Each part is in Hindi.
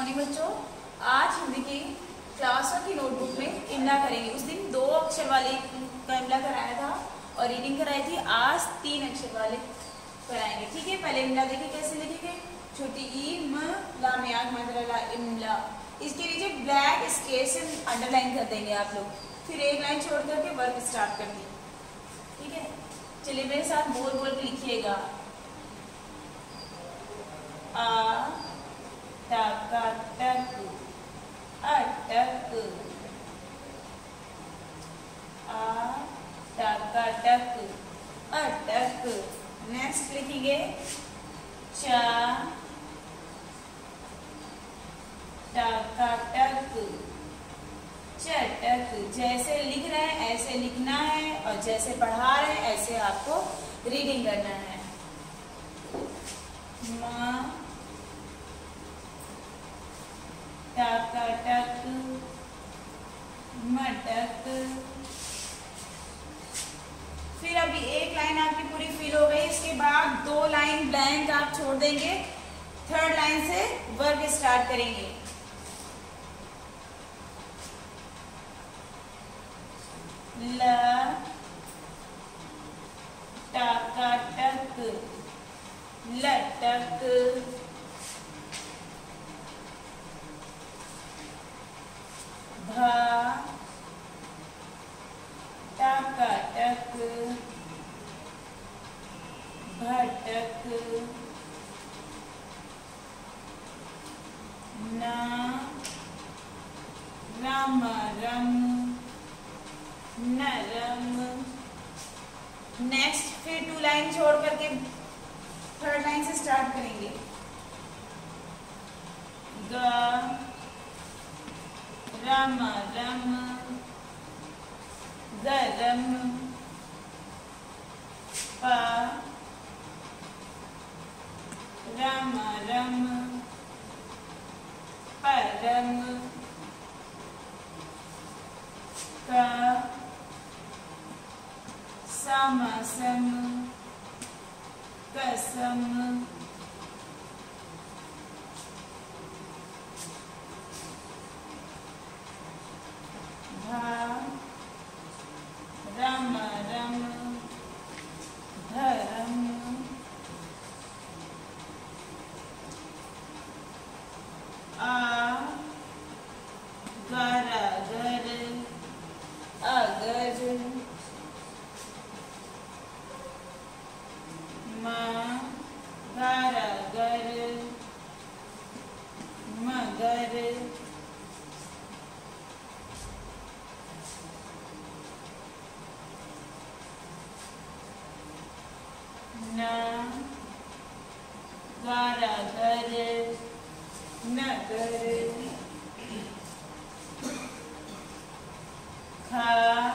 मॉर्निंग बच्चों। आज हिंदी की क्लास 1 की नोटबुक में इमला करेंगे। उस दिन 2 अक्षर वाले का इमला कराया था और रीडिंग कराई थी। आज 3 अक्षर वाले कराएंगे। ठीक है, पहले इमला देखिए कैसे लिखेंगे। छोटी ई म ला में आग मंदरला इमला। इसके नीचे ब्लैक स्केच से अंडरलाइन कर देंगे आप लोग। फिर एक लाइन छोड़ करके वर्क स्टार्ट कर दी। ठीक है, चलिए मेरे साथ बोल बोल के लिखिएगा। आ टक अटक आ टक अटक। नेक्स्ट लिखेंगे चा टक चटक। जैसे लिख रहे हैं ऐसे लिखना है और जैसे पढ़ा रहे हैं ऐसे आपको रीडिंग करना है। माँ टक मटक। फिर अभी एक लाइन आपकी पूरी फिल हो गई। इसके बाद 2 लाइन ब्लैंक आप छोड़ देंगे। 3rd लाइन से वर्क स्टार्ट करेंगे। ल टक लटक। भ टक भटक। न रम नरम। नेक्स्ट फिर 2 लाइन छोड़ करके 3rd लाइन से स्टार्ट करेंगे। ग रम गरम। प रम परम। क सम कसम। रम धर्म। गर अगर। गर मगर। न गारागर नगर। खा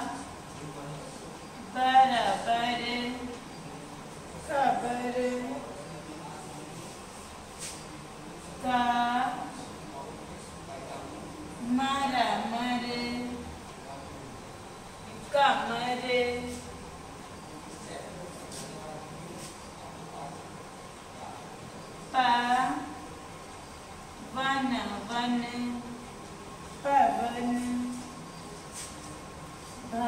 बराबर खबर। का मरमर कमर। प वन पवन। भ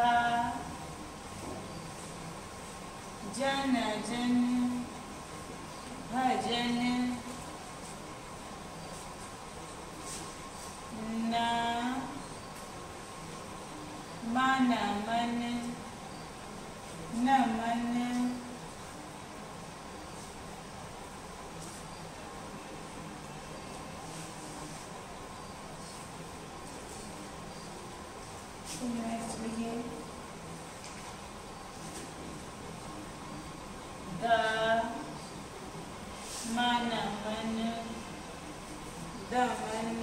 जन भजन। न मन नमन। नेक्स्ट लिखिए द मन दमन।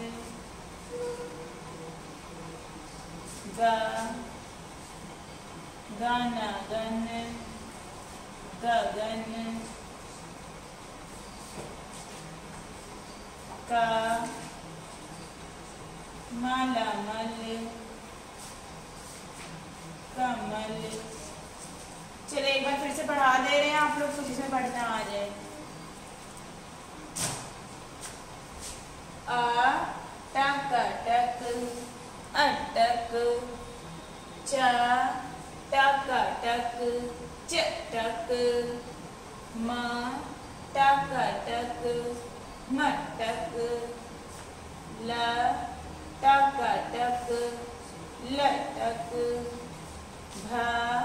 ग गन गगन। का मालामल कमल। चलिए एक बार फिर से पढ़ा दे रहे हैं आप लोग को जिसमें पढ़ना आ जाए। अटक, च टक चटक, म टक मटक, ल टक लटक, भ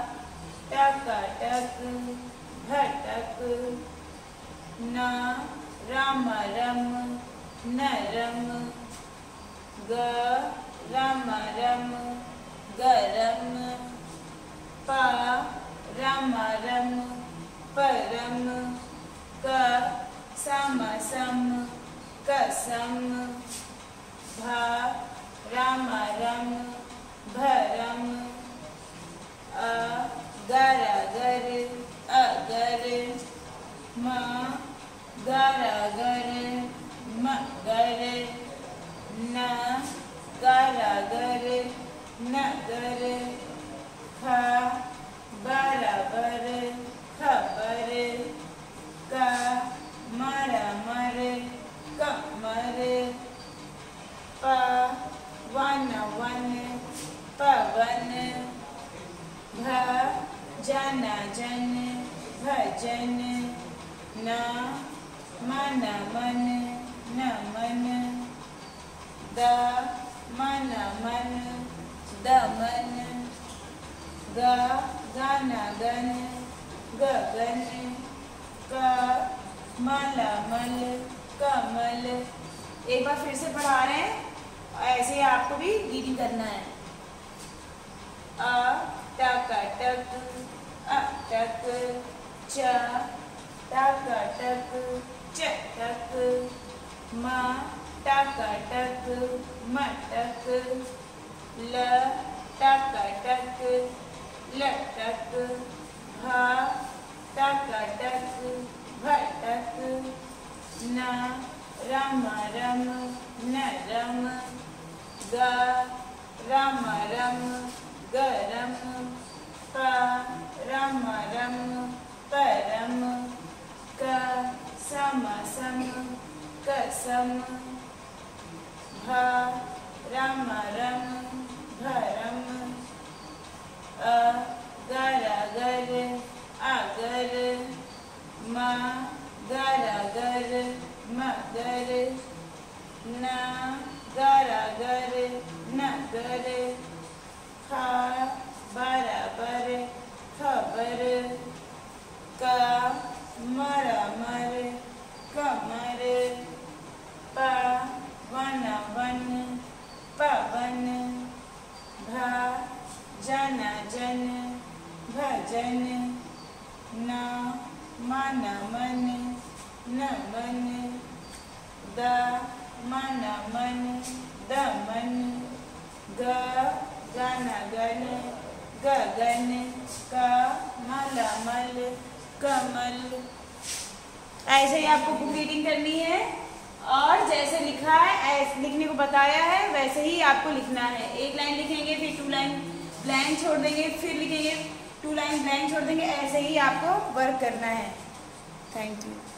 टक भटक, न रम नरम, ग रम गरम, प रम परम, क सम कसम, भ रम भरम, अ गर अगर, म गर मगर, न गर नगर, ख बराबर खबर, क मर कमर, प वन पवन, भ जन भजन, न मन नमन, द मन दमन, ग गन गगन, क मल कमल। एक बार फिर से पढ़ा रहे हैं, ऐसे ही आपको भी रीडिंग करना है। अ टक अटक, च टक चटक, म टक मटक, ल टक लटक, भ टक भटक, न रम नरम, ग रम गरम, प रम परम, क सम कसम, भ रम भरम, अ गर अगर, म गर मगर, न गर नगर, ख बराबर खबर, क मर कमर, प वन पवन, भ जन भजन, न मन नमन, द मन दमन, ग गन गगन, क मल कमल। ऐसे ही आपको बुक रीडिंग करनी है और जैसे लिखा है लिखने को बताया है वैसे ही आपको लिखना है। एक लाइन लिखेंगे, फिर 2 लाइन ब्लैंक छोड़ देंगे, फिर लिखेंगे 2 लाइन ब्लैंक छोड़ देंगे। ऐसे ही आपको वर्क करना है। Thank you.